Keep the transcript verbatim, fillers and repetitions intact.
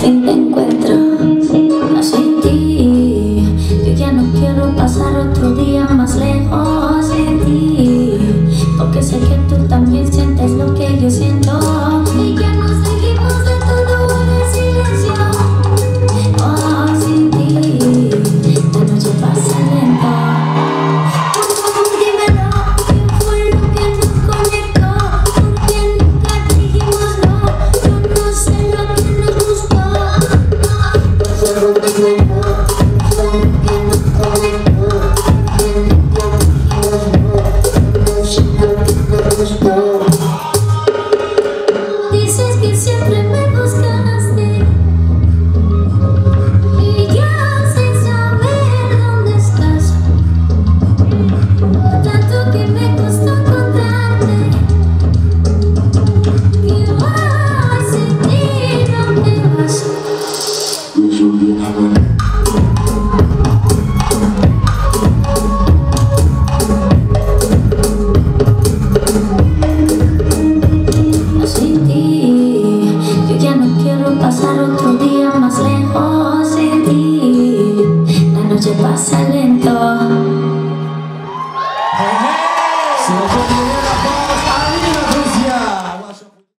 fin te encuentro sin ti. Yo ya no quiero pasar otro día más lejos de ti, porque sé que tú también sientes lo que yo siento. Y ya nos seguimos de todo en el silencio. Oh, sin ti la noche pasa lenta. Dímelo, ¿qué fue lo que nos conectó? Porque nunca dijimos no. Yo no sé lo que nos gustó. Dices que siempre me buscaste y yo sin saber dónde estás. Tanto que me costó encontrarte, que voy sin ti, ¿dónde vas? Sin ti, yo ya no quiero pasar otro día.